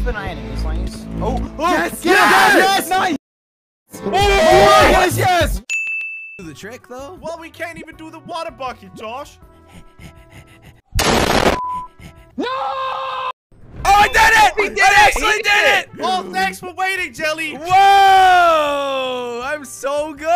banana as long as. Oh, Yes! yes! Nice! Oh, yes! Do the trick though? Well, we can't even do the water bucket, Josh. No! Oh, I did it! I actually did it! Oh, thanks for waiting, Jelly. Whoa! I'm so good.